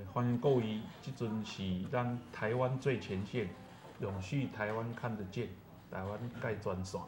欢迎各位，即阵是咱台湾最前线，永续台湾看得见，台湾介专线。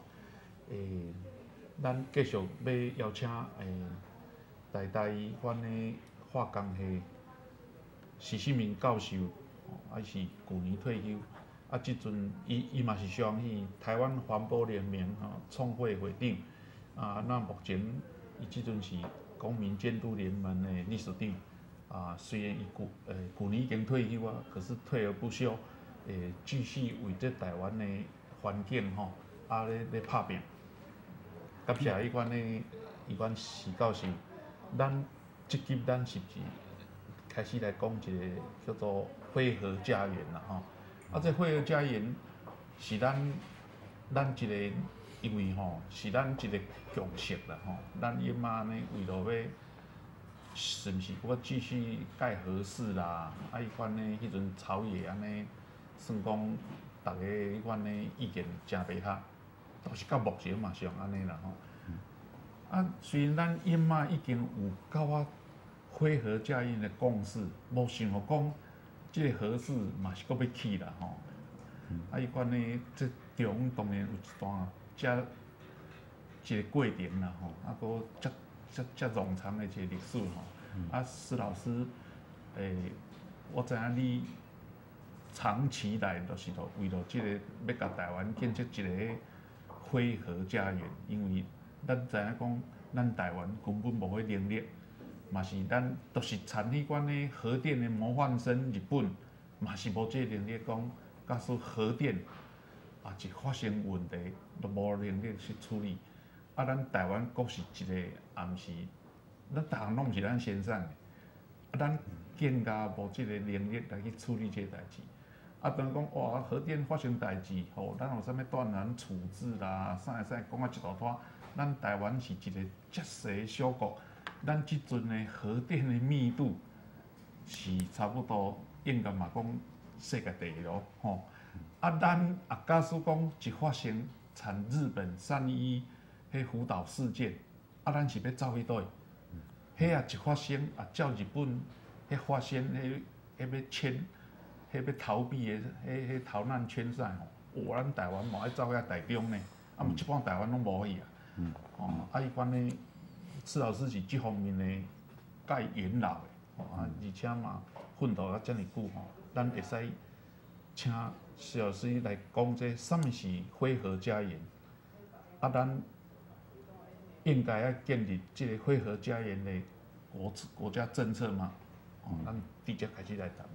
咱继续要邀请台湾的化工系徐世明教授，还是旧年退休。即阵伊嘛是双喜台湾环保联盟创会会长。那目前伊即阵是公民监督联盟的理事长。虽然伊旧年已经退休可是退而不休，继续为这台湾的环境咧拍拼。感谢伊款徐教授，即集咱是不是开始来讲一个叫做汇合家园啦这汇合家园是咱一个，因为是咱一个共识啦咱伊妈呢为了要是毋是我继续盖合适啦？伊款呢，迄阵朝野安尼，算讲大家迄款呢意见真白合，倒是到目前嘛是安尼啦虽然咱因嘛已经有甲我汇合家园的共识，无想讲即个合适嘛是阁要起啦伊款呢，这中当然有一段一个过程啦阁遮冗长的一个历史施老师，我知影你长期来就是为了这个要甲台湾建设一个汇合家园，因为咱知影讲，咱台湾根本无迄能力，嘛是咱都是产迄款的核电的模范生，日本嘛是无这个能力讲，假使核电一发生问题，都无能力去处理。咱台湾阁是一个，也毋是，咱逐项拢毋是咱先生的，咱更加无即个能力来去处理这个代志。当然讲哇，核电发生代志，咱有啥物断然处置啦，讲一大摊。咱台湾是一个遮小小国，咱即阵的核电的密度是差不多应该嘛讲世界第一咯咱假使讲一发生产日本311迄福岛事件，咱是要走去倒？迄一发生照日本迄发生迄要迁，迄要逃避的迄逃难圈赛咱台湾嘛要走遐台中呢，一般台湾拢无去伊款呢，施老师是这方面的介元老的而且嘛奋斗遮尔久咱会使请施老师来讲啥物是汇合家园咱应该要建立这个汇合家园的国家政策嘛？咱直接开始来谈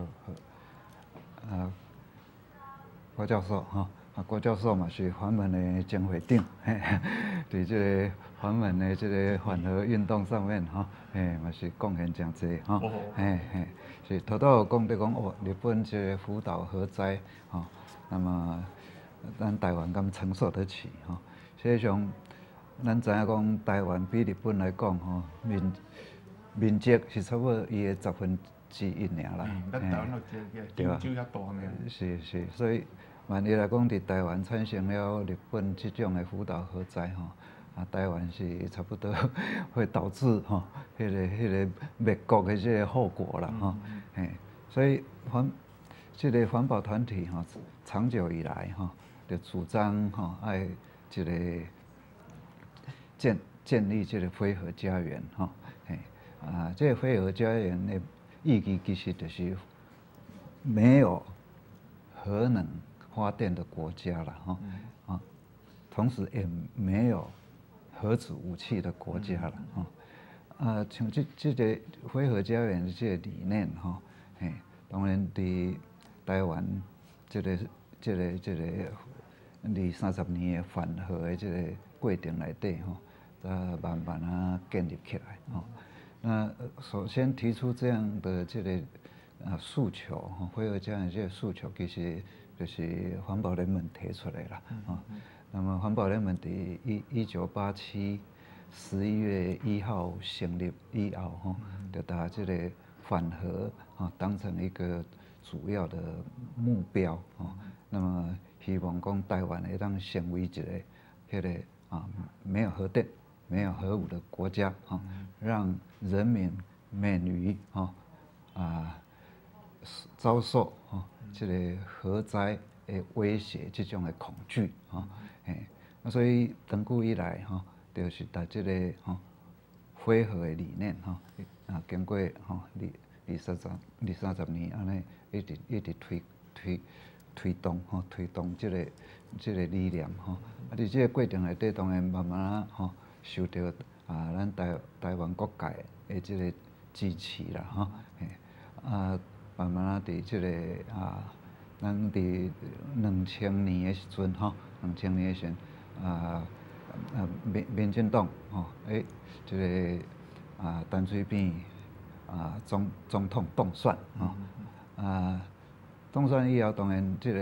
郭教授郭教授嘛是环门的前会长，对这个环门的这个反核运动上面嘛是贡献真多是头头有讲日本这个福岛核灾那么咱台湾敢承受得起实际上。咱知影讲，台湾比日本来讲面积是差不多伊的1/10尔啦。 咱台湾对吧？就遐大呢。 是，所以万一来讲，伫台湾产生了日本这种的福岛核灾台湾是差不多会导致迄个灭国的这个后果啦所以这个环保团体长久以来就主张爱这个。建立这个汇合家园这个汇合家园的意义其实就是没有核能发电的国家了同时也没有核子武器的国家了像这个汇合家园的这个理念当然伫台湾这个20-30年的反核的这个过程内底慢慢建立起来那首先提出这样的这个诉求汇合家园这个诉求，其实就是环保联盟提出来啦那么环保联盟伫1987 11月1号成立以后就把这个反核当成一个主要的目标那么希望讲台湾会当成为一个迄个没有核电、没有核武的国家让人民免于遭受这个核灾的威胁，这种的恐惧所以长久以来就是把这个恢和的理念经过二三十年安尼一直推动这个理念在这个过程内底，当然慢慢受到咱台湾各界的这个支持啦慢慢伫这个咱伫2000年的时阵2000年的时阵民进党这个陈水扁总统当选当选以后，当然这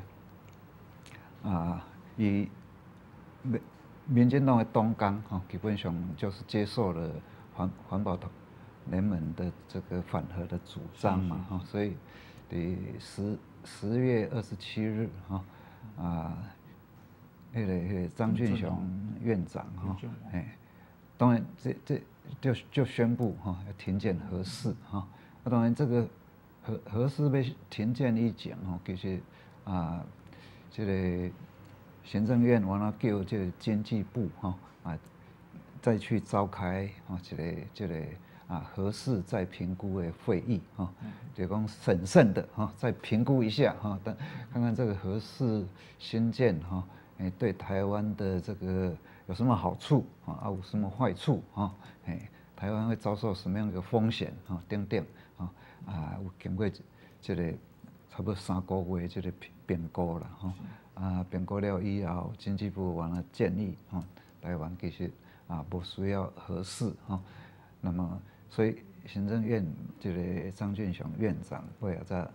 个以民进党的党纲基本上就是接受了环保联盟的这个反核的主张嘛所以10月27日那个张俊雄院长当然这就宣布要停建核四当然这个核四要停建以前其实这个行政院完了叫这个经济部再去召开这个核四再评估的会议就讲审慎的再评估一下看看这个核四新建对台湾的这个有什么好处有什么坏处台湾会遭受什么样的风险等等有经过这个差不多3个月这个评估啦评估了以后，经济部完了建议台湾其实不需要核四那么所以行政院这个张俊雄院长为了在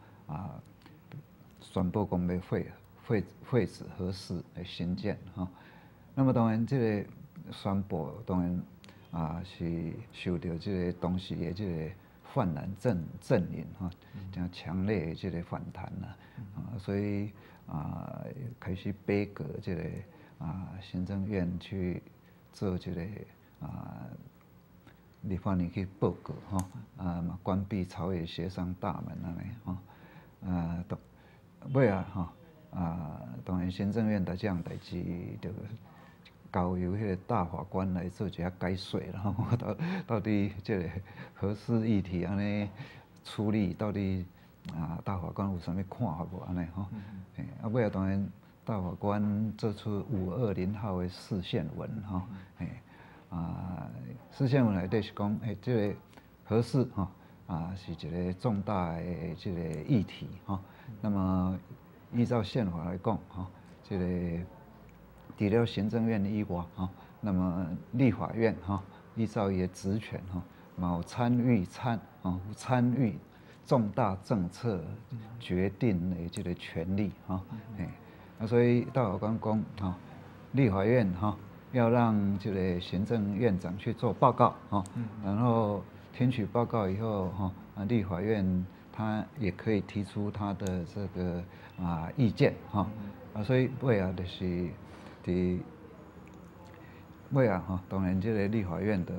宣布讲要废止核四的新建那么当然这个宣布当然是受到这个当时的这个泛蓝阵营真强烈的这个反弹所以开始背革这个行政院去做这个立法院去报告嘛关闭朝野协商大门安尼尾当然行政院的这样代志就交由迄个大法官来做一下解说啦到底这个核四议题安尼处理到底大法官有啥物看法无安尼尾当然大法官做出520号的释宪文释宪文内底是讲这个核四是一个重大的这个议题那么依照宪法来讲这个除了行政院以外那么立法院依照伊的职权有参与重大政策决定的这个权利所以大法官讲立法院要让这个行政院长去做报告然后听取报告以后立法院他也可以提出他的这个意见所以尾就是尾当然这个立法院的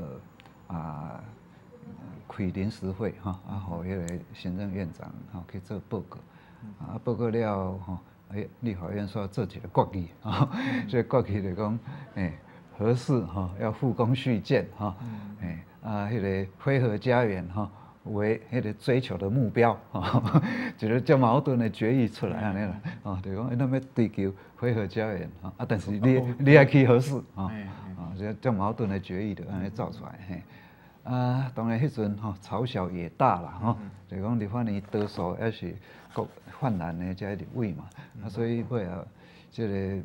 开临时会互迄个行政院长去做报告报告了立法院说做一个决议这个决议就讲核四要复工续建迄个辉和家园为迄个追求的目标一个较矛盾的决议出来安尼啦就讲咱要追求辉和家园但是你爱去核四这较矛盾的决议就安尼造出来当然迄阵朝小野大啦就讲立法院多数也是国泛蓝的这入位嘛所以尾后这个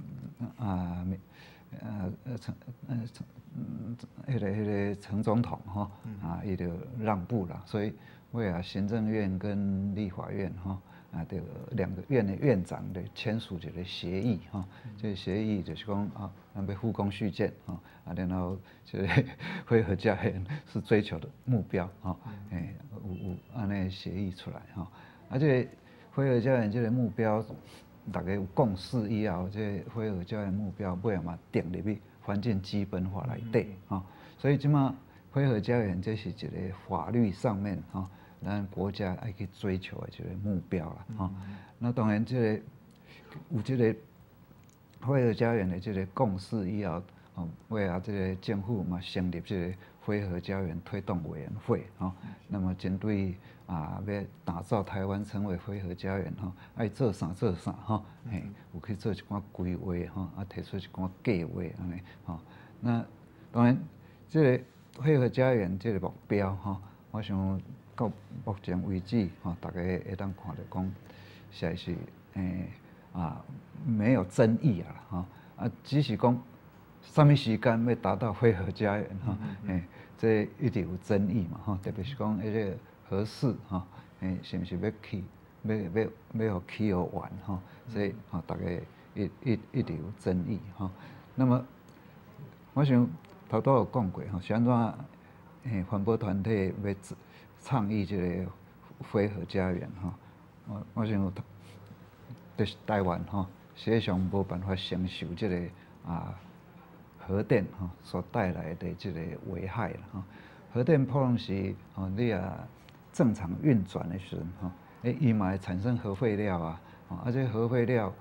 迄个陈总统伊就让步了，所以为行政院跟立法院就2个院的院长的签署一个协议这个协议就是讲咱要复工续建然后这个辉和家园是追求的目标有安尼协议出来这个辉和家园这个目标大家有共识以后，这个辉和家园目标尾嘛定入去环境基本法内底所以即马辉和家园这是一个法律上面咱国家爱去追求的这个目标啦，吼。那当然，有这个辉和家园的这个共识以后，哦，为啊这个政府嘛成立这个辉和家园推动委员会，吼。那么针对要打造台湾成为辉和家园，吼，爱做啥做啥，吼，嘿，有去做一寡规划，吼，提出一寡计划安尼，吼。那当然，这个辉和家园这个目标，吼，我想到目前为止，吼，大家会当看到讲，实在是没有争议啊，吼，只是讲什么时间要达到辉和家园，吼，这一直有争议嘛，吼，特别是讲迄个核四，吼，是毋是要起，要互起好完，吼，所以吼大家一直有争议，吼。那么我想头拄有讲过，吼，是安怎环保团体要倡议这个辉和家园，吼，我想就是台湾，吼，实际上无办法承受这个核电吼所带来的这个危害啦，吼。核电破洞时，吼，你正常运转的时阵，吼，伊嘛会产生核废料啊，这核废料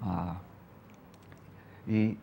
伊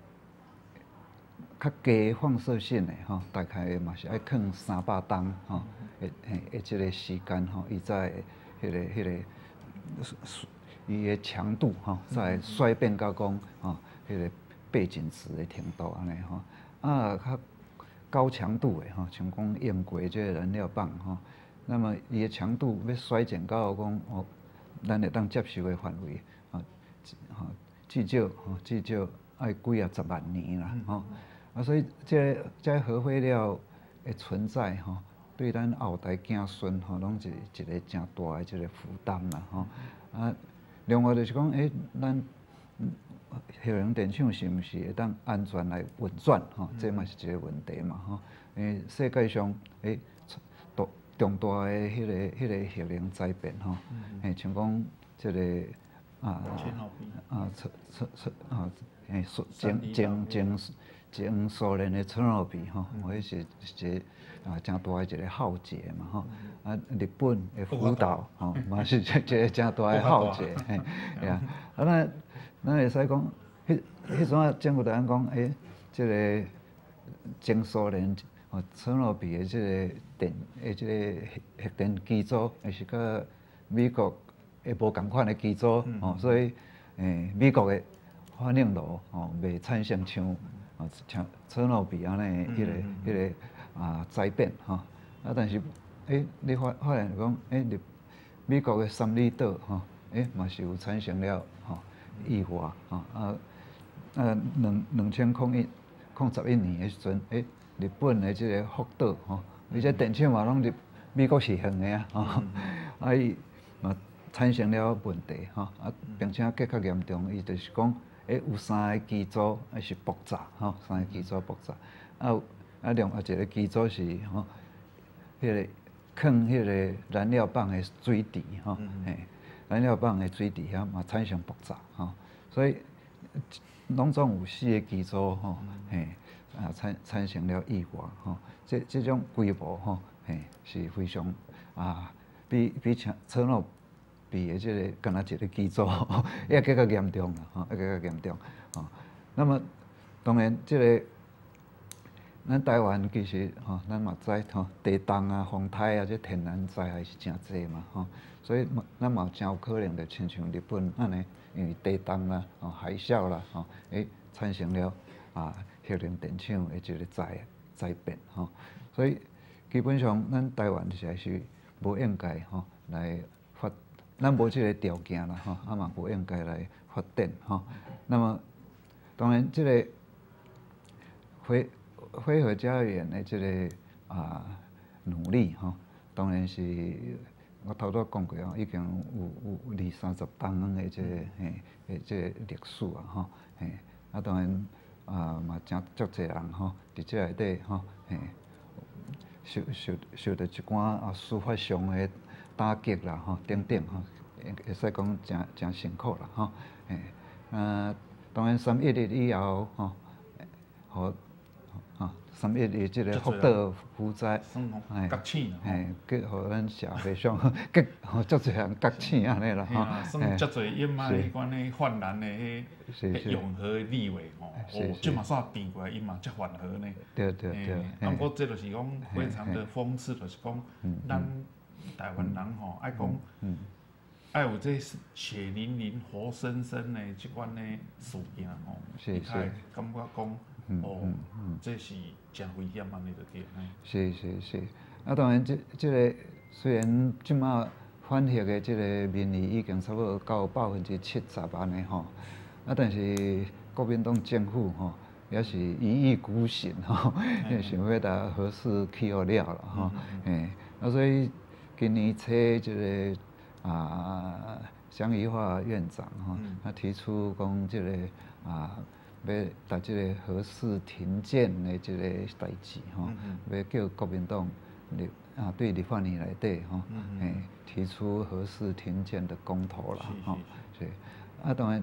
较低放射性的吼，大概嘛是爱放300吨吼，这个时间吼，伊才迄个伊的强度吼，才衰变到讲吼，迄个背景值的程度安尼吼，较高强度的吼，像讲用过这个燃料棒吼，那么伊的强度要衰减到讲咱会当接受的范围，至少爱几十万年啦吼。所以这核废料的存在吼，对咱后代子孙吼，拢是一个真大的一个负担啦吼。另外就是讲，咱核能电厂是毋是会当安全来运转吼？这嘛是一个问题嘛吼。世界上重大的迄个核能灾变吼，像讲这个前苏联的切尔诺比吼，迄是一个真大的一个浩劫嘛吼。日本的福岛吼，嘛是一个真大的浩劫，呀。咱会使讲，迄阵政府就讲，这个前苏联切尔诺比的这个这个核电机组，也是甲美国的无共款的机组，所以美国的反应炉袂产生像切尔诺比安尼迄个灾变吼。但是你发现讲美国的三里岛吼，嘛是有产生了意外吼2011年的时阵，日本的这个福岛吼，而且电厂嘛拢美国是用的啊，伊嘛产生了问题吼，并且更较严重，伊就是讲，有3个机组是爆炸吼，3个机组爆炸，另外一个机组是吼，迄个放迄个燃料棒的水池吼，燃料棒的水池遐嘛产生爆炸吼，所以拢总有4个机组吼，产生了意外吼，这种规模吼，是非常比切尔诺比的这个干那一个机组，也更加严重啦吼，更加严重吼。那么当然这个咱台湾其实吼，咱嘛知吼，地动啊、风台啊，这天然灾害是真济嘛吼，所以咱嘛真有可能就亲像日本安尼，因为地动啦、海啸啦吼，产生了核能电厂的这个灾变吼，所以基本上咱台湾实在是无应该吼来咱无这个条件啦吼，嘛无应该来发电吼。那么当然这个辉和家园的这个努力吼，当然是我头拄讲过吼，已经有20-30吨的这个这个历史啊吼，当然嘛真足侪人吼，伫这内底吼，受到一寡司法上的打击啦吼，等等吼，会使讲真辛苦啦吼，当然311以后吼， 3·11的这个福岛福灾， 觉醒啦， 佮互咱社会上佮足侪人觉醒安尼啦， 算足侪因嘛迄款的泛蓝的迄永和立委吼，即嘛煞变过来，因嘛才缓和呢。 对。 不过这就是讲非常的讽刺，就是讲咱台湾人吼爱讲。爱有这血淋淋、活生生的即款的事件吼，你才感觉讲这是真危险安尼就对。 是。当然这个虽然即马反核的这个民意已经差不多到70%安尼吼，但是国民党政府吼也是一意孤行吼，想要把核四去了吼，所以今年初这个。乡议化院长他提出讲这个要把这个核四停建的这个代志要叫国民党对立法院内底提出核四停建的公投啦是。当然，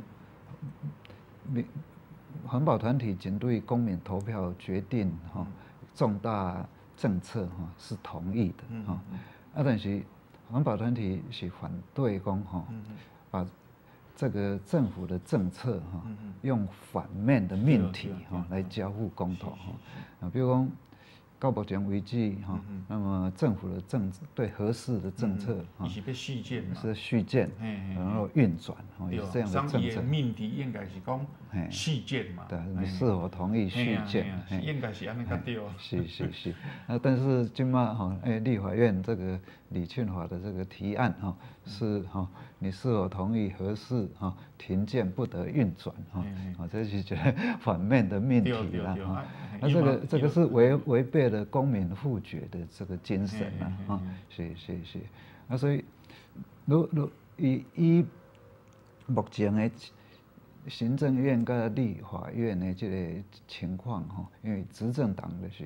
环保团体针对公民投票决定重大政策是同意的但是。环保团体是反对讲把这个政府的政策用反面的命题来交付公投比如讲到目前为止那么政府的对核四的政策是被续建嘛， 是续建，然后运转也是这样的政策。 命题应该是讲续建嘛， 对，你是否同意续建？ 应该是安尼较对。 是。但是今嘛立法院这个李庆华的这个提案是你是否同意核四停建不得运转这是觉得反面的命题啦那这个是违背了公民互决的这个精神是。所以以目前的行政院跟立法院的这个情况因为执政党就是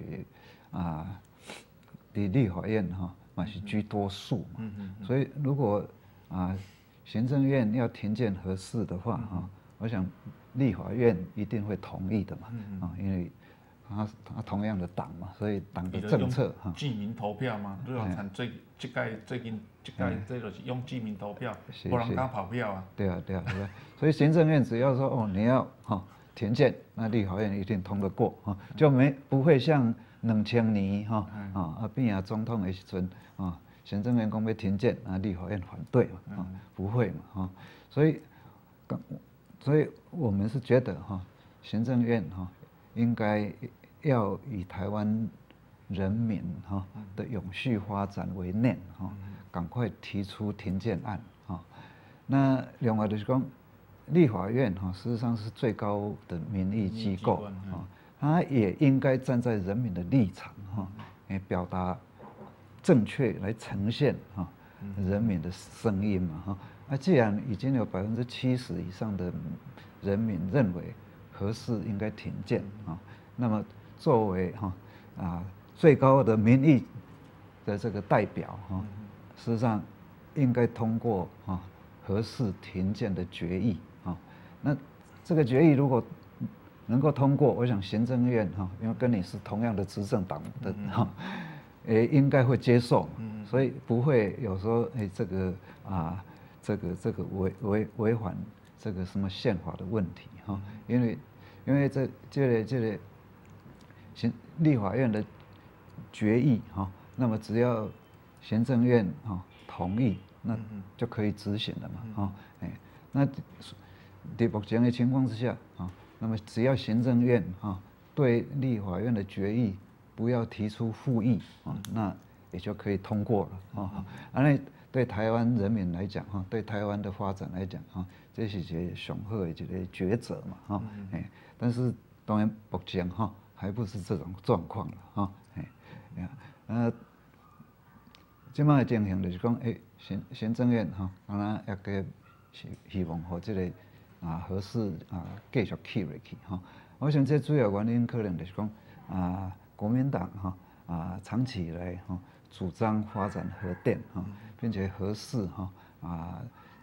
立法院嘛是居多数嘛，所以如果行政院要停建核四的话我想立法院一定会同意的嘛因为他同样的党嘛，所以党的政策记名投票嘛，你看最近这就是用记名投票，不人敢跑票啊。 对啊，所以行政院只要说你要停建，那立法院一定通得过就不会像2000年变总统的时阵行政院讲要停建，立法院反对嘛不会嘛所以我们是觉得行政院应该要以台湾人民的永续发展为念赶快提出停建案那另外就是讲，立法院事实上是最高的民意机构它也应该站在人民的立场表达正确来呈现人民的声音嘛既然已经有70%以上的人民认为核四应该停建那么作为最高的民意的这个代表事实上应该通过核四停建的决议那这个决议如果能够通过，我想行政院因为跟你是同样的执政党的也应该会接受所以不会有说这个违反这个什么宪法的问题因为这个立法院的决议那么只要行政院同意，那就可以执行了嘛那在目前的情况之下那么只要行政院对立法院的决议不要提出复议那也就可以通过了那对台湾人民来讲对台湾的发展来讲这是一个上好的一个抉择嘛但是当然目前还不是这种状况了现在的情形就是讲行政院当然也个希望和这个核四继续起下去我想这主要原因可能就是讲国民党长期以来主张发展核电并且核四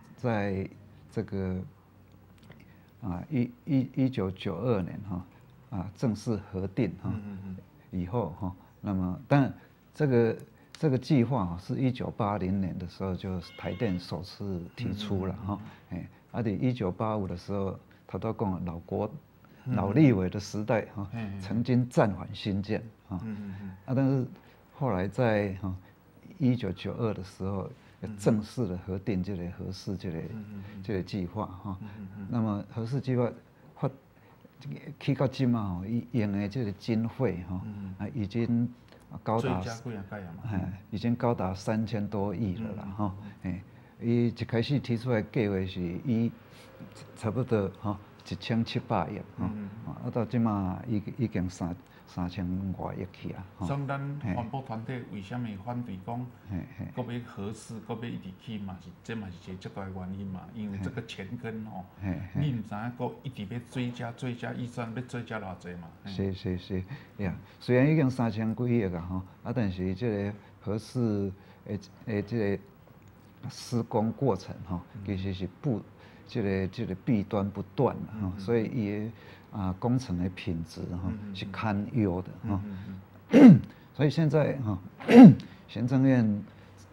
在这个1992年正式核定以后哈，那么但这个计划是1980年的时候就台电首次提出了哈，在1985的时候，他都讲老立委的时代哈，曾经暂缓兴建但是后来在1992的时候，正式的核定这个核四这个计划哈，那么核四计划去到今嘛吼，伊用的这个经费已经高达已经高达3000多亿了啦哈，伊一开始提出来计划是差不多1700亿到今嘛已经3000多亿去啊。 所以咱环保团体为什么反对讲，搁要核四，搁要一直去嘛？这嘛是一个足大的原因嘛。因为这个钱根你唔知影搁一直要追加预算，要追加偌济嘛？ 是呀，虽然已经3000几亿啊但是这个核四的这个施工过程其实是这个弊端不断所以伊工程的品质是堪忧的所以现在行政院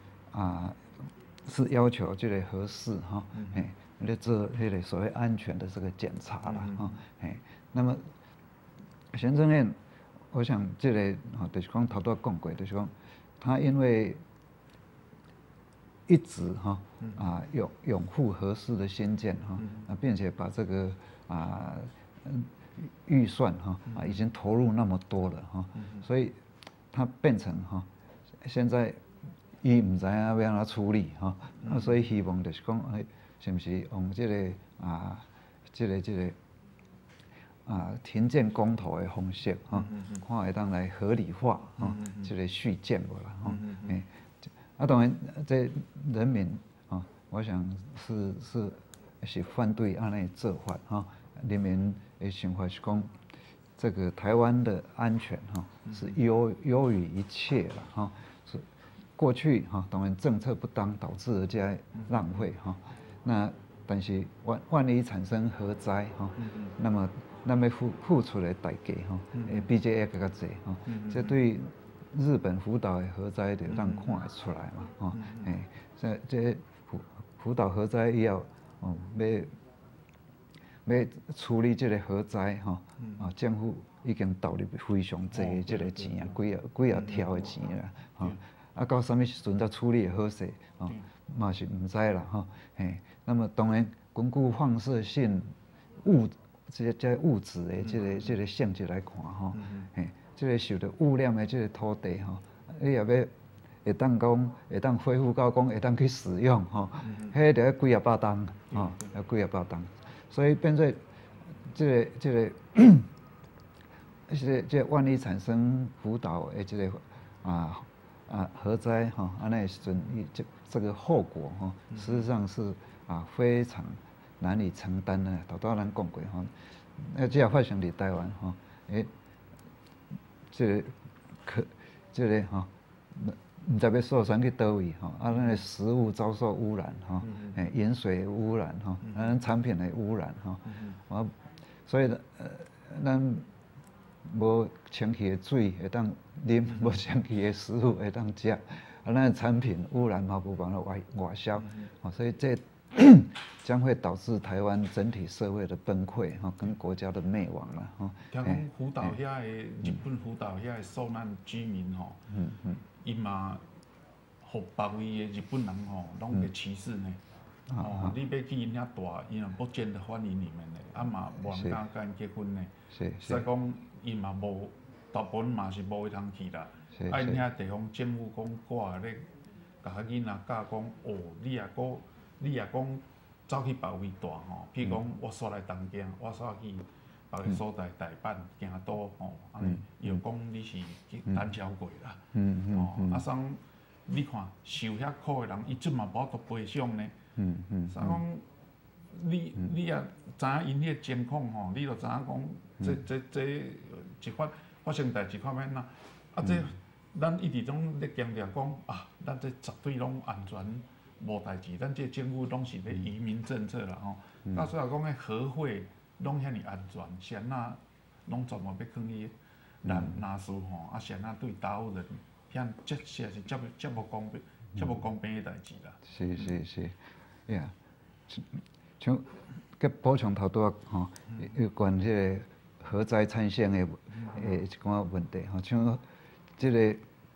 是要求这个核四来做那个所谓安全的这个检查啦那么行政院，我想这个就是讲头拄讲过，就是讲他因为一直拥护核四的兴建并且把这个预算已经投入那么多了所以它变成现在伊唔知影要安怎处理所以希望就是讲是不是用这个停建公投的方式看会当来合理化这个续建无啦当然这人民我想是反对安尼做法人民的想法是讲，这个台湾的安全是优于一切了是过去当然政策不当导致了这些浪费那但是万一产生核灾那么咱要付出的代价会比这个更加多这对日本福岛的核灾就让看得出来嘛这福岛核灾以后要处理这个核灾政府已经投入非常济的这个钱几啊条的钱啦到什么时阵才处理好势嘛是唔知啦那么当然根据放射性这物质的这个性质来看这个受到污染的这个土地你也要会当恢复到讲会当去使用迄就要几啊百吨要几啊百吨，所以变做这个万一产生福岛的这个核灾安尼的时阵，这个后果事实上是非常难以承担的。头拄咱讲过只要发生伫台湾这个唔知要受伤去倒位咱的食物遭受污染盐水污染咱产品的污染所以咱无清气的水会当啉，无清气的食物会当食咱的产品污染嘛无办法外销所以这将会导致台湾整体社会的崩溃跟国家的灭亡了听讲福岛遐的日本福岛遐的受难居民伊嘛，互别位的日本人拢会歧视呢。你要去因遐住，伊若不见得欢迎你们呢，嘛无人敢甲因结婚呢。所以讲，伊嘛无，大部分嘛是无会通去啦。因遐地方政府讲挂咧，甲遐囡仔教讲，你也讲走去别位住譬如讲我煞来东京，我煞去别个所在台北、京都安尼，又讲你是去胆小鬼啦。送你看受遐苦的人，伊即嘛无法度赔偿呢。所以讲，你也知影因迄个情况你就知影讲，这一发生代志看免呐。这咱一直拢咧强调讲咱这绝对拢安全无代志，咱这政府拢是咧移民政策啦到最后讲迄核废拢遐尼安全，是安那拢全部要放去纳苏吼，啊，谁啊对达悟人，遐这实在是接无公平的代志啦。 是，呀，像佮补充头拄仔吼，有关即个核灾产生的一寡问题吼，像即个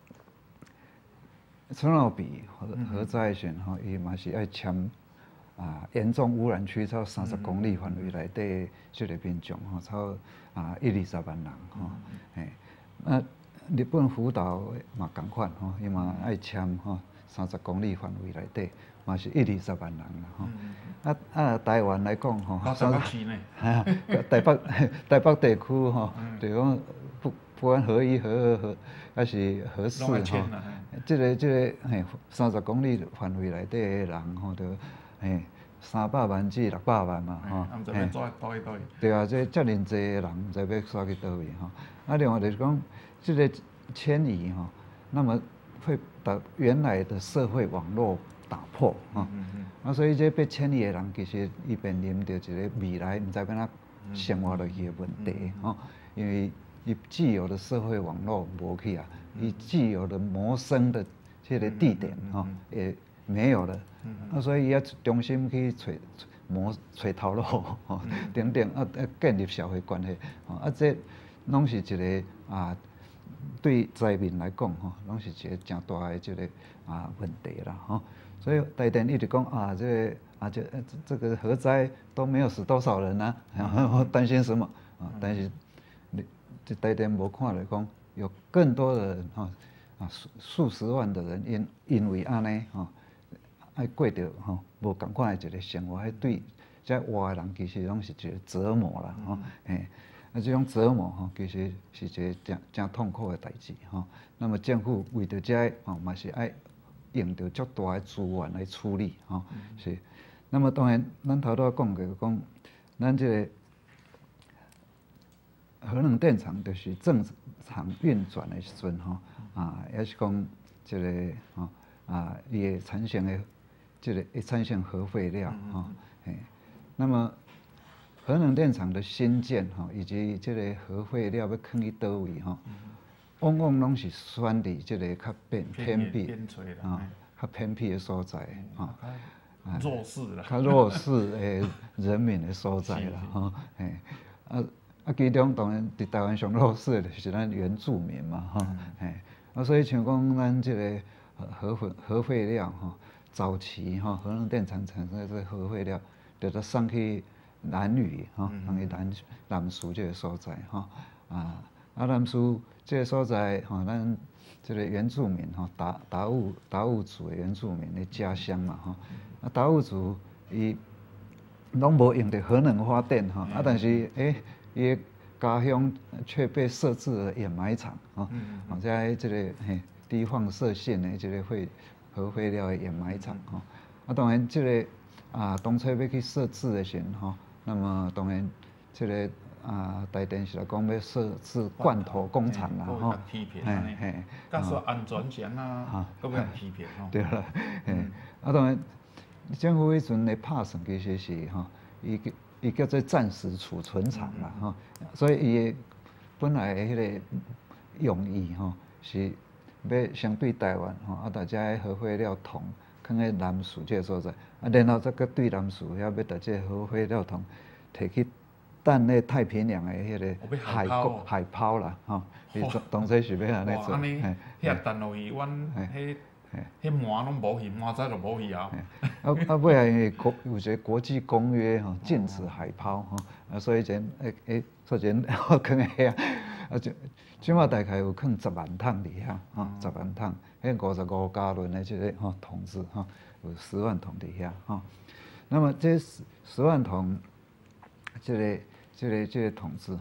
车诺比核灾的时阵吼，伊嘛是爱签严重污染区超30公里范围内底即个民众吼，超120万人吼，那日本福岛嘛共款吼，伊嘛爱签吼30公里范围内底嘛是120万人啦吼，台湾来讲吼 ，90市呢， 台北地区吼，就讲不管核一、核二、还是核四吼，即个30公里范围内底的人吼，就300万至600万嘛吼， 毋知要走倒去倒去。 对啊，这遮尔侪人，毋知要刷去倒位吼。另外就是讲，这个迁移吼，那么会把原来的社会网络打破所以这被迁移的人，其实伊面临着一个未来毋知要哪生活落去的问题因为伊既有的社会网络无去啊，伊既有的谋生的这个地点也没有了。所以伊要重新去找头路等等建立社会关系这拢是一个对灾民来讲拢是一个真大的这个问题啦所以台电一直讲这个核灾都没有死多少人担心什么但是这台电无看来讲，有更多的人数十万的人因为安尼爱过着无共款的一个生活，对遮活的人其实拢是一个折磨啦这种折磨其实是一个真痛苦的代志那么政府为着遮嘛是爱用着足大的资源来处理是。那么当然，咱头拄讲过讲，咱这个核能电厂就是正常运转的时阵也是讲这个伊会产生的这个会产生核废料那么核能电厂的新建以及这个核废料要放去倒位往往拢是选伫这个较偏僻较偏僻的所在弱势啦， 较弱势的人民的所在啦其中当然伫台湾上弱势的就是咱原住民嘛所以像讲咱这个核废料早期核能电厂产生的这个核废料，就送去兰屿送去南苏这个所在南苏这个所在咱这个原住民达悟族的原住民的家乡嘛达悟族伊拢无用到核能发电但是伊家乡却被设置了掩埋场在这个低放射性的这个核废料的掩埋场当然这个当初要去设置的时候那么当然这个台电是来讲要设置罐头工厂啦欺骗假说安全性搁要欺骗对啦当然政府迄阵的拍算其实是伊叫做暂时储存厂啦所以伊本来的迄个用意是要相对台湾大家核废料桶放在南苏这个所在然后再搁对南苏遐要把这核废料桶摕去等咧太平洋的迄个海抛啦伊当初是要安尼做遐等落去阮迄膜拢无去，膜早就无去尾来有一个国际公约禁止海抛所以前所以前我放遐即马大概有放10万桶伫遐10万桶，迄55加仑的这个桶子有10万桶伫遐那么这10万桶这个桶子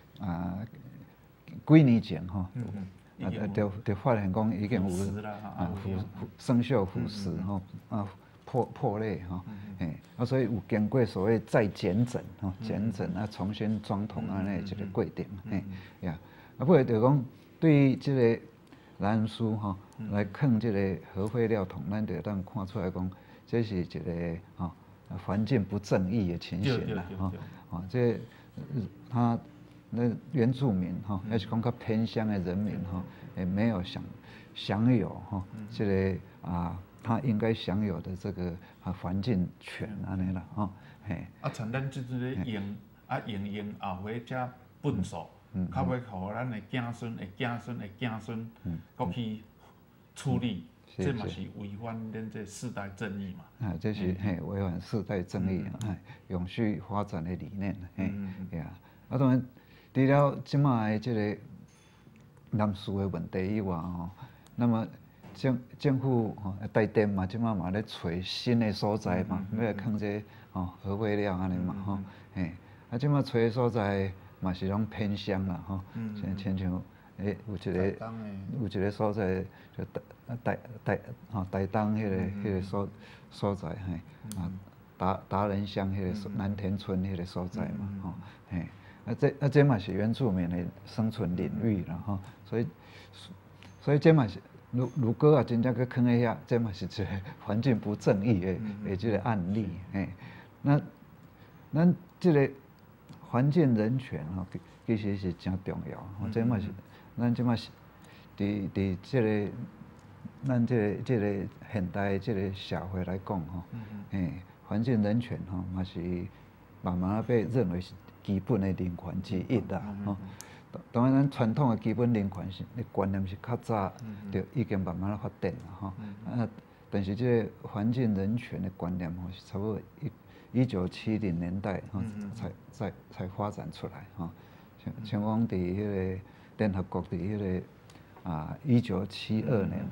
几年前就发现讲已经有生锈腐蚀破裂所以有经过所谓再检整检整重新装桶安尼一个过程不过就讲对于这个南苏来放这个核废料桶，咱就当看出来讲，这是一个环境不正义的情形啦这他那原住民哈，还是讲较偏乡的人民哈，也没有享有哈，这个他应该享有的这个环境权安尼啦哈，嘿。 像咱即阵咧用后尾遮粪扫，较要互咱的子孙的子孙的子孙，搁去处理。这嘛是违反咱这世代正义嘛？ 这是违反世代正义永续发展的理念呀。当然，除了即卖的这个人事的问题以外那么政府台电嘛，即卖嘛咧找新的所在嘛，要来放这核废料安尼嘛即卖找的所在嘛是拢偏乡啦亲像有一个所在就台东迄个所在达人乡迄个南田村迄个所在嘛这嘛是原住民的生存领域啦所以这嘛是如果真正去放在遐，这嘛是一个环境不正义的这个案例咱这个环境人权其实是真重要这嘛是咱即马是伫即个咱即个现代即个社会来讲环境人权嘛是慢慢被认为是基本的人权之一啦当然，咱传统的基本人权的观念是较早就已经慢慢发展了但是这个环境人权的观念是差不多1970年代才发展出来像讲伫迄个联合国伫迄个1972年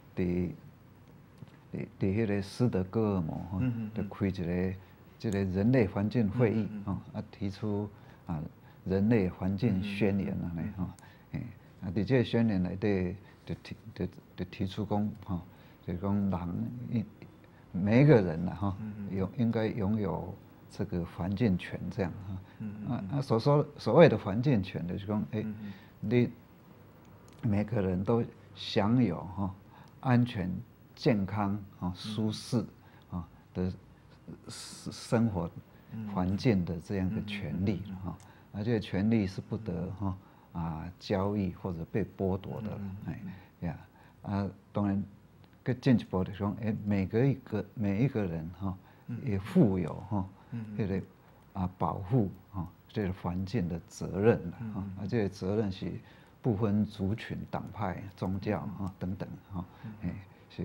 伫迄个斯德哥尔摩就开一个这个人类环境会议提出人类环境宣言伫这个宣言内底就提出讲就是讲人每一个人应该拥有这个环境权这样所谓的环境权就是讲你每个人都享有安全、健康、舒适的生活环境的这样的权利而这个权利是不得交易或者被剥夺的当然更进一步的说每一个人也负有这个保护这个环境的责任这个责任是不分族群、党派、宗教等等是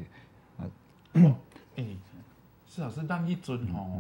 施老师，咱迄阵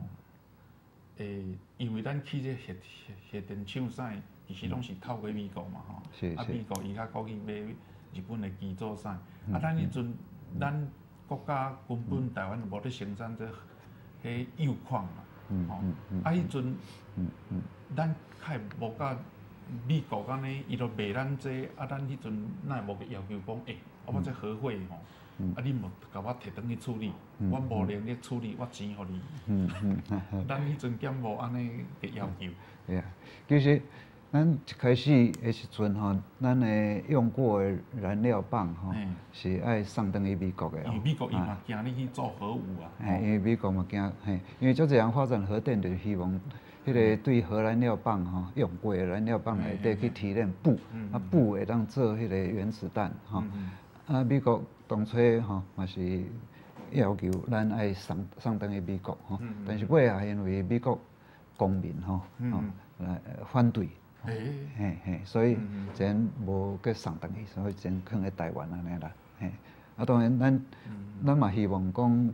因为咱去这核电厂啥，其实拢是透过美国嘛美国伊较过去买日本的基座啥咱迄阵咱国家根本台湾无咧生产这迄铀矿嘛迄阵咱较无甲美国安尼，伊就卖咱这咱迄阵哪会无要求讲我这核废你莫甲我摕转去处理，我无能力处理，我钱互你。咱迄阵减无安尼个要求。 其实咱一开始的时阵咱的用过的燃料棒是爱送转去美国的因为美国伊嘛惊你去做核武因为美国嘛惊因为足侪人发展核电，就是希望迄个对核燃料棒用过的燃料棒内底去提炼钚，钚会当做迄个原子弹美国当初嘛是要求咱爱送转去美国但是尾啊因为美国公民来反对，所以真无去送转去，所以真放在台湾安尼啦当然咱嘛希望讲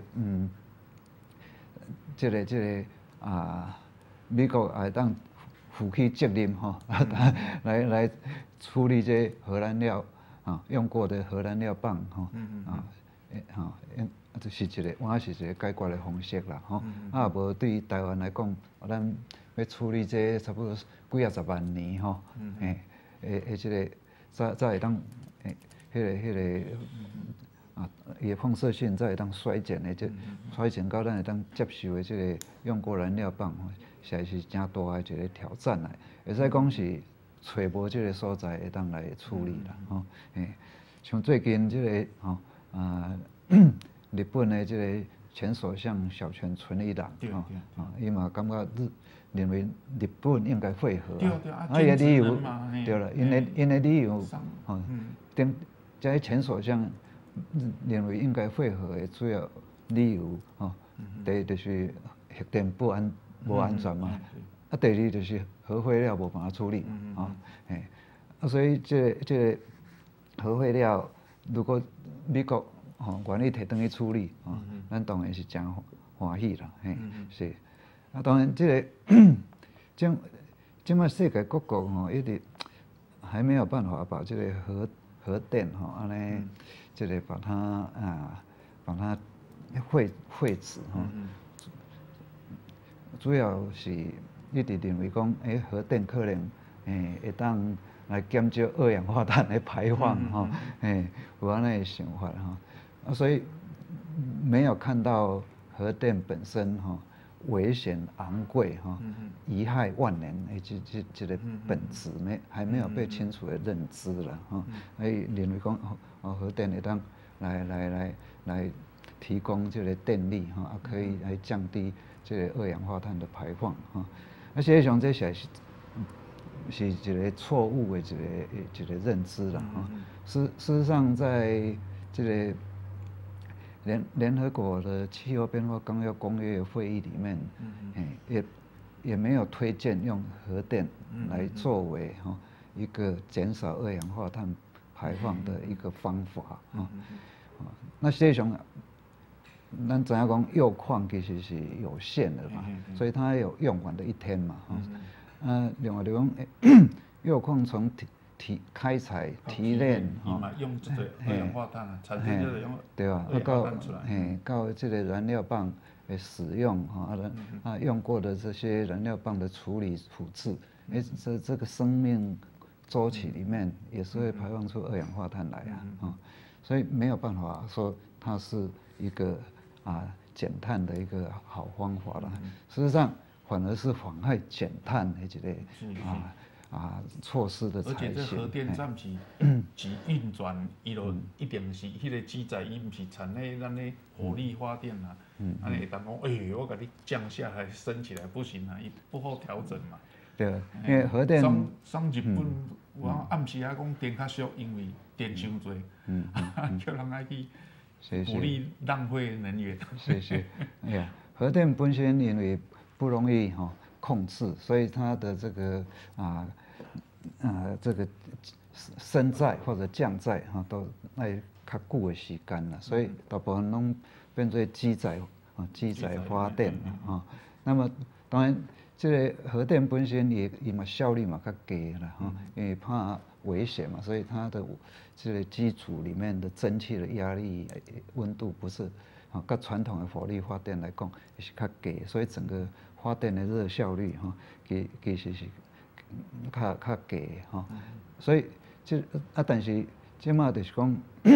这个美国也当负起责任来处理这核燃料用过的核燃料棒这是我是一个解决的方式啦无对于台湾来讲，咱要处理这差不多几十万年这个才会当迄个伊的放射性才会当衰减的，衰减到咱会当接受的这个用过燃料棒实在是真大的一个挑战来，会使讲是找无这个所在会当来处理啦像最近这个日本的这个前首相小泉纯一郎对伊嘛感觉认为日本应该配合伊个理由对了，因的理由顶在前首相认为应该配合的主要理由第一就是核电无安全嘛，第二就是核废料无办法处理所以这个核废料如果美国愿意摕转去处理咱当然是真欢喜啦，是。当然这个现在世界各国一直还没有办法把这个核电安尼这个把它废止主要是一直认为讲核电可能会当来减少二氧化碳的排放有安尼的想法所以没有看到核电本身危险昂贵贻害万年这个本质还没有被清楚的认知了所以认为讲核电会当来提供这个电力可以来降低这个二氧化碳的排放实际上这是一个错误的一个认知啦事实上在这个联合国的气候变化纲要公约会议里面也没有推荐用核电来作为一个减少二氧化碳排放的一个方法那实际上咱知影讲铀矿其实是有限的嘛所以它有用完的一天嘛另外就讲铀矿从开采提炼用这个二氧化碳产生这个用对吧？到这个燃料棒的使用用过的这些燃料棒的处理处置这个生命周期里面也是会排放出二氧化碳来所以没有办法说它是一个减碳的一个好方法啦事实上反而是妨害减碳的一个措施的采取。而且这核电站是运转，伊就一定是迄个机载，伊毋是产咧咱咧火力发电啊。安尼会当讲，我甲你降下来升起来不行啊，伊不好调整嘛。 对，因为核电。 像日本，我暗时啊讲电较俗，因为电伤多，叫人爱去鼓励浪费能源。 是，核电本身因为不容易控制，所以它的这个这个升载或者降载都要较久的时间啦，所以大部分拢变做机载发电那么当然，这个核电本身伊嘛效率嘛较低啦因为怕危险嘛，所以它的这个机组里面的蒸汽的压力、温度不是跟传统的火力发电来讲是较低，所以整个发电的热效率其实是较低所以但是即马就是讲，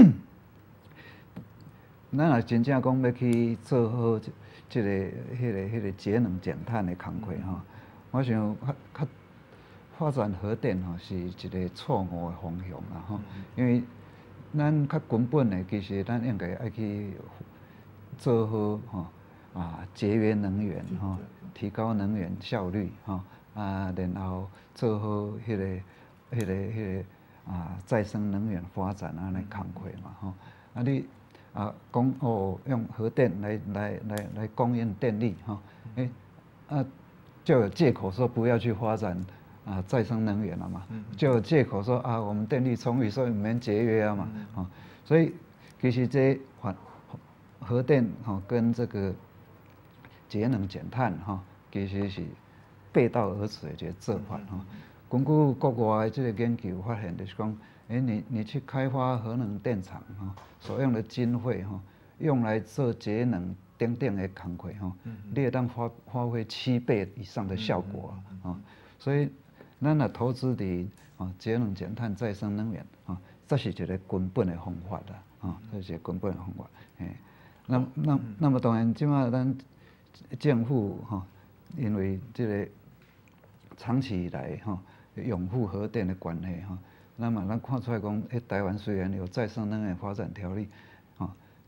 咱若真正讲要去做好迄个节能减碳的工作我想较发展核电是一个错误的方向啦因为咱较根本的其实咱应该要去做好节约能源提高能源效率然后做好迄个再生能源发展安尼工作嘛你讲用核电来供应电力就有借口说不要去发展再生能源了嘛，就有借口说我们电力充裕，所以我们节约嘛所以其实这核电跟这个节能减碳其实是背道而驰的一个做法根据国外的这个研究发现，就是讲，你去开发核能电厂所用的经费用来做节能等等的工作你会当发挥7倍以上的效果所以咱若投资伫节能减碳、再生能源这是一个根本的方法啦这是一个根本的方法那么当然，即马咱政府因为这个长期以来拥护核电的关系那么咱看出来讲，台湾虽然有再生能源发展条例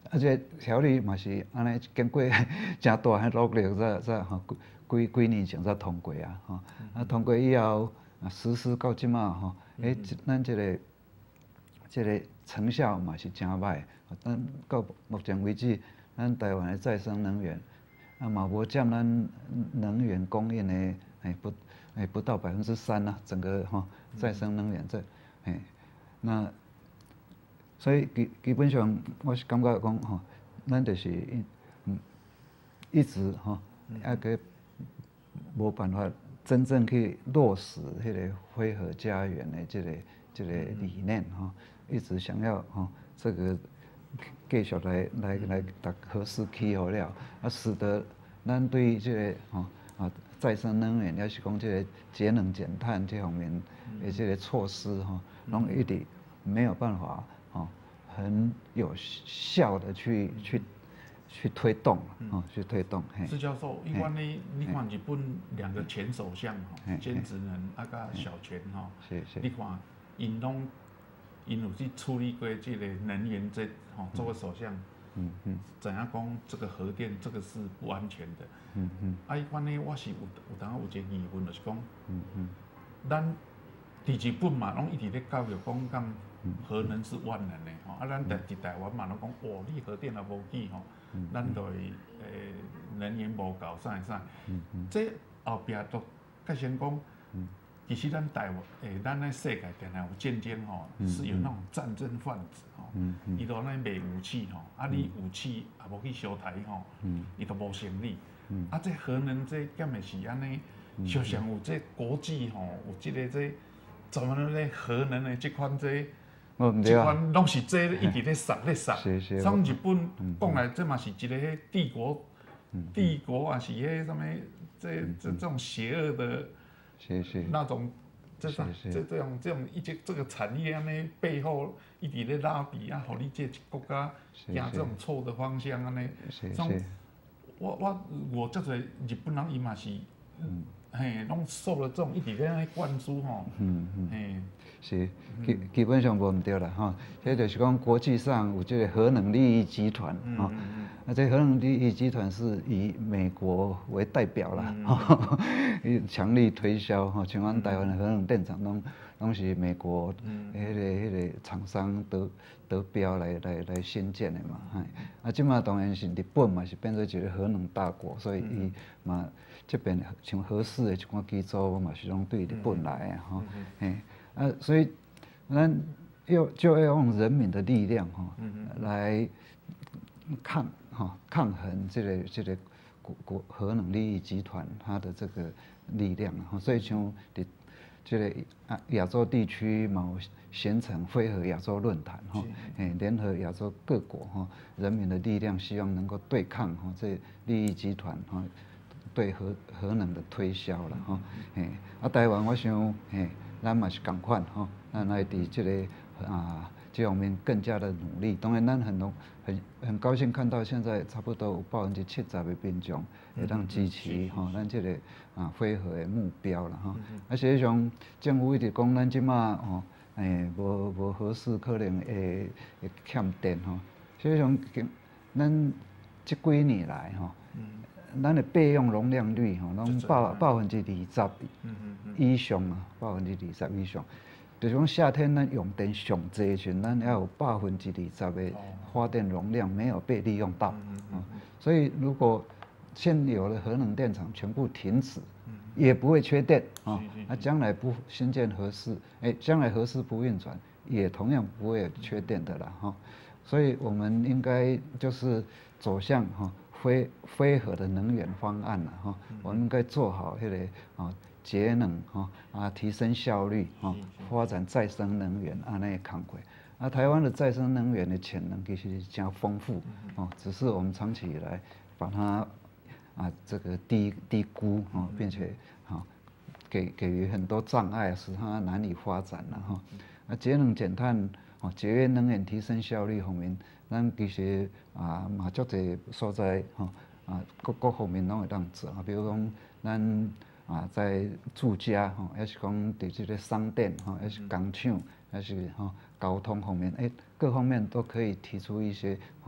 而且条例嘛是安尼经过真大很努力，才吼几年前才通过啊吼。啊通过以后实施到即马吼，咱即个成效嘛是真歹。咱到目前为止，咱台湾的再生能源嘛无占咱能源供应的不到3%啦，整个再生能源这那。所以基本上，我是感觉讲咱就是一直还个无办法真正去落实迄个辉和家园的这个理念一直想要这个继续来达核四起好了，使得咱对这个再生能源，也是讲这个节能减碳这方面的这个措施拢一直没有办法很有效的去推动去推动。 施教授，一般呢，你看日本2个前首相菅直人甲小泉你看因有去处理过这个能源做个首相，怎样讲这个核电这个是不安全的。一般呢，我是有当有一个疑问，就是讲，咱伫日本嘛，拢一直咧教育讲核能是万能的咱伫台湾嘛，拢讲你核电也无去咱就能源无够啥。这后壁都甲先讲，其实咱台湾咱咧世界定定有渐渐是有那种战争贩子伊都咱卖武器你武器也无去烧台伊都无成立。这核能这减的是安尼，常常有这国际有这个专门咧核能的这款这款拢是一直咧杀。像日本讲来，这嘛是一个帝国也是什么这种邪恶的那种这种这个产业安尼背后一直咧拉比互你这国家行这种错的方向安尼。像我这个日本人伊嘛是拢受了这种一直咧灌输是基本上无毋对啦迄就是讲国际上有这个核能利益集团这核能利益集团是以美国为代表啦强力推销像阮台湾的核能电厂拢是美国迄个厂商得标来新建的嘛即马当然是日本嘛是变做一个核能大国，所以伊嘛这边像核四的一寡基础嘛是拢对日本来所以咱就要用人民的力量来抗衡这个核能利益集团它的这个力量所以像这个亚洲地区嘛有形成辉和亚洲论坛联合亚洲各国人民的力量，希望能够对抗这利益集团对核能的推销啦台湾我想咱嘛是同款咱来伫这个这方面更加的努力。当然，咱很高兴看到现在差不多有70%的民众会当支持咱这个辉和的目标啦实际上政府一直讲咱即马无核四可能会欠电实际上咱这几年来咱的备用容量率拢20%以上20%以上。就是讲夏天咱用电上济时，咱要有20%的发电容量没有被利用到所以如果现有的核能电厂全部停止，也不会缺电将来不新建核四，将来核四不运转，也同样不会缺电的啦所以我们应该就是走向辉和的能源方案啦我们应该做好迄个节能提升效率发展再生能源安尼的工作台湾的再生能源的潜能其实是真丰富只是我们长期以来把它这个低估并且给予很多障碍，使它难以发展节能减碳节约能源提升效率方面，咱其实嘛足侪所在各方面拢会当做比如讲咱在住家还是讲伫这个商店还是工厂还是交通方面各方面都可以提出一些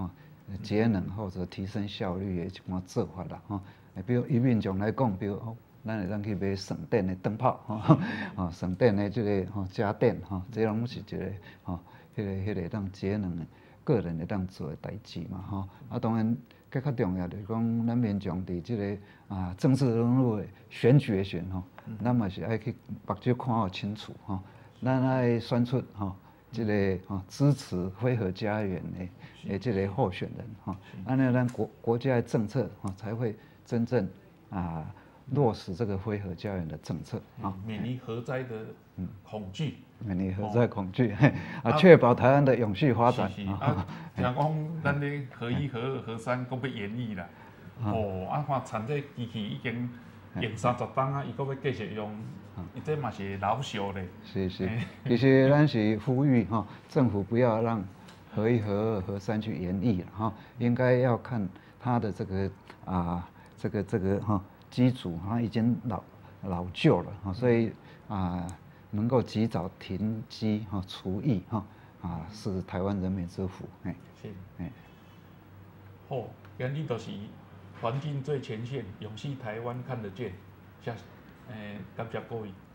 节能或者提升效率的一款做法啦吼。比如以民众来讲，比如咱会当去买省电的灯泡吼，省电的这个家电吼，这拢是一个迄个当节能的个人会当做的代志嘛吼。啊，当然更较重要就是讲，咱民众伫这个政治人物的选举的时候吼，咱嘛是爱去目睭看好清楚吼，咱爱选出这个支持辉和家园的这个候选人安尼咱国家的政策才会真正落实这个辉和家园的政策免于核灾的恐惧， 免于核灾恐惧确保台湾的永续发展。 听讲咱咧核一、核二、核三搁要延役啦，看产这机器已经用30档啊，伊搁要继续用，伊这嘛是老朽咧。 是，其实咱是呼吁政府不要让核一、核二、核三去延役了应该要看它的这个这个机组已经老旧了所以能够及早停机除役是台湾人民之福。 是，好，今日就是环境最前线，永续台湾看得见，感谢各位。